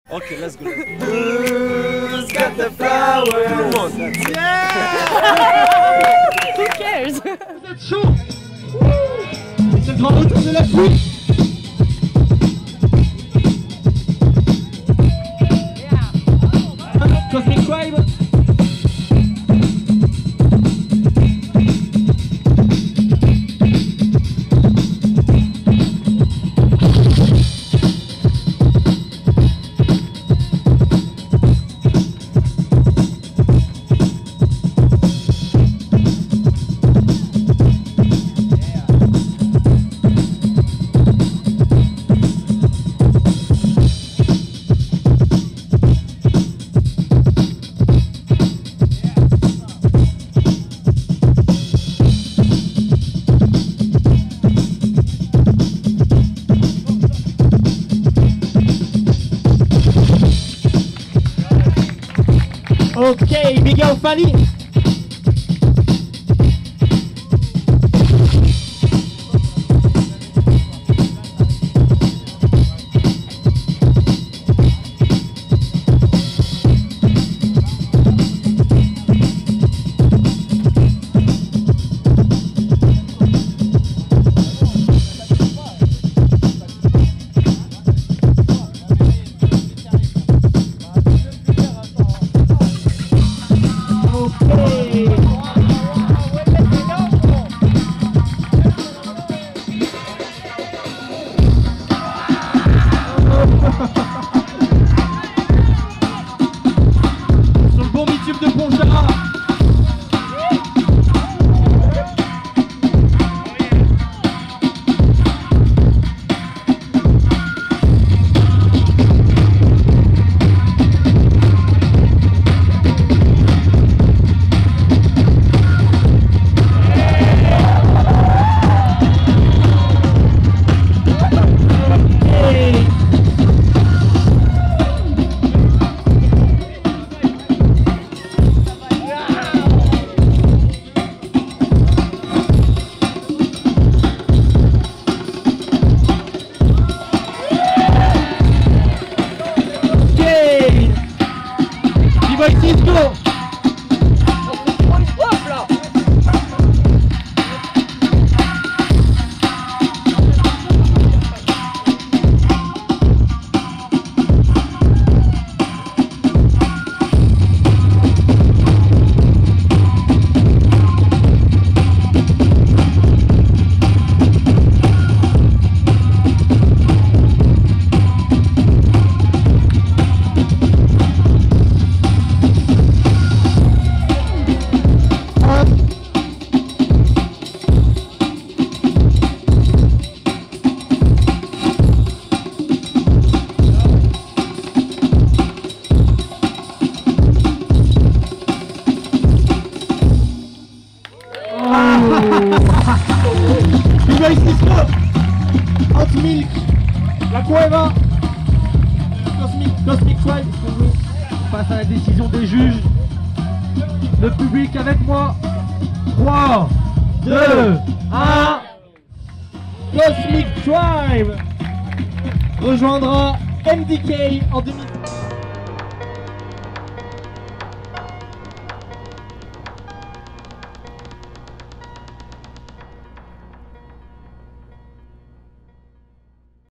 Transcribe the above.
Ok, let's go. Who's got the flowers? Come on, Yeah! Who cares? Vous êtes chaud? Et c'est le grand retour de la pluie. Cosmic Tribe. Ok, Miguel Fali. Sur le bon bitume de Pontcharrat. Cisco. Miguel Cisco, Hot Milk, La Cueva, Cosmic Tribe, face à la décision des juges. Le public avec moi. 3, 2, 1. Cosmic Tribe rejoindra MDK en 2000.